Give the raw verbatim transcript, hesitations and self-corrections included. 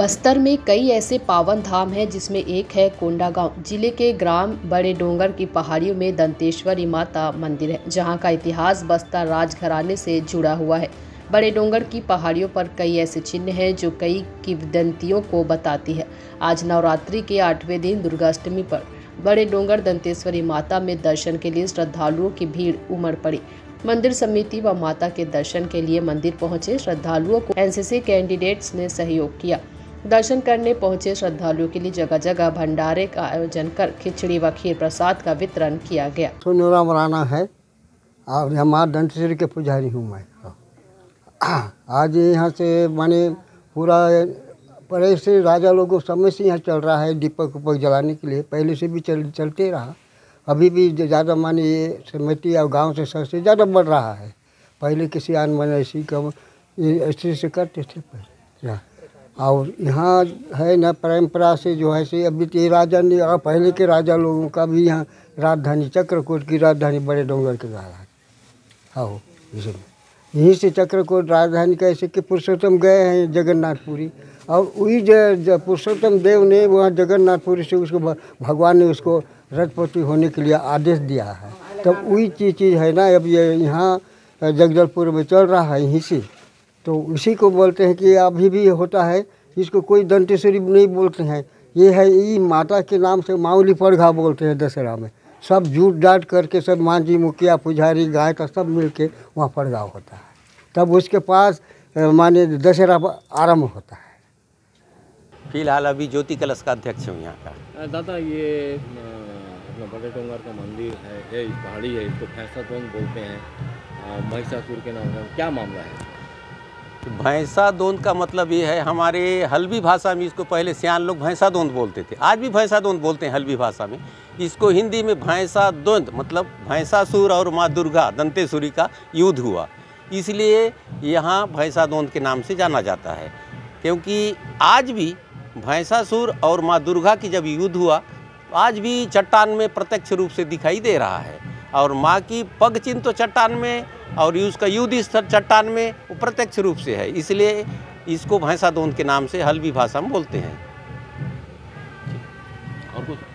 बस्तर में कई ऐसे पावन धाम हैं जिसमें एक है कोंडागांव। जिले के ग्राम बड़े डोंगर की पहाड़ियों में दंतेश्वरी माता मंदिर है, जहां का इतिहास बस्तर राजघराने से जुड़ा हुआ है। बड़े डोंगर की पहाड़ियों पर कई ऐसे चिन्ह हैं जो कई किंवदंतियों को बताती है। आज नवरात्रि के आठवें दिन दुर्गाष्टमी पर बड़े डोंगर दंतेश्वरी माता में दर्शन के लिए श्रद्धालुओं की भीड़ उमड़ पड़ी। मंदिर समिति व माता के दर्शन के लिए मंदिर पहुंचे श्रद्धालुओं को एनसीसी कैंडिडेट्स ने सहयोग किया। दर्शन करने पहुंचे श्रद्धालुओं के लिए जगह जगह भंडारे का आयोजन कर खिचड़ी व खीर प्रसाद का वितरण किया गया। सोनूराम राणा है और हमारे दंतेश्वरी के पुजारी हूँ मैं। आज यहाँ से माने पूरा पहले से राजा लोगों समय से यहाँ चल रहा है दीपक उपक जलाने के लिए, पहले से भी चल चलते रहा। अभी भी ज़्यादा माने ये समिति और गांव से शहर से ज़्यादा बढ़ रहा है। पहले किसी आन मन ऐसी कम ऐसे से करते थे पहले। और यहाँ है ना परंपरा से जो है से अभी तो राजा ने और पहले के राजा लोगों का भी यहाँ राजधानी चक्रकोट की राजधानी बड़े डोंगर के द्वारा हाँ यहीं से चक्रकोट राजधानी का ऐसे कि पुरुषोत्तम गए हैं जगन्नाथपुरी, और वही जो पुरुषोत्तम देव ने वहाँ जगन्नाथपुरी से उसको भगवान ने उसको रथपति होने के लिए आदेश दिया है। तब वही चीज़ चीज़ है ना अब ये यहाँ जगदलपुर में चल रहा है यहीं से, तो उसी को बोलते हैं कि अभी भी होता है। इसको कोई दंतेश्वरी नहीं बोलते हैं, ये है ये माता के नाम से माउली पड़घा बोलते हैं। दशहरा में सब जूट डाट करके सब मांझी मुखिया पुजारी गाय का सब मिल के वहाँ पड़घा होता है, तब उसके पास माने दशहरा आरम्भ होता है। फिलहाल अभी ज्योति कलश का अध्यक्ष हूँ यहाँ का। दादा ये अपना बड़े डोंगर का मंदिर है, ये पहाड़ी है, इसको भैंसादोन बोलते हैं, महिषासुर के नाम से, क्या मामला है? भैंसादोन का मतलब ये है, हमारे हल्बी भाषा में इसको पहले सियान लोग भैंसादोन बोलते थे, आज भी भैंसादोन बोलते हैं हल्बी भाषा में। इसको हिंदी में भैंसादोन मतलब भैंसासुर और माँ दुर्गा दंतेश्वरी का युद्ध हुआ, इसलिए यहाँ भैंसादोन के नाम से जाना जाता है। क्योंकि आज भी भैंसासुर और माँ दुर्गा की जब युद्ध हुआ, आज भी चट्टान में प्रत्यक्ष रूप से दिखाई दे रहा है, और माँ की पग चिन्ह तो चट्टान में और उसका युद्ध स्थल चट्टान में वो प्रत्यक्ष रूप से है, इसलिए इसको भैंसादोन के नाम से हल्बी भाषा में बोलते हैं। और कुछ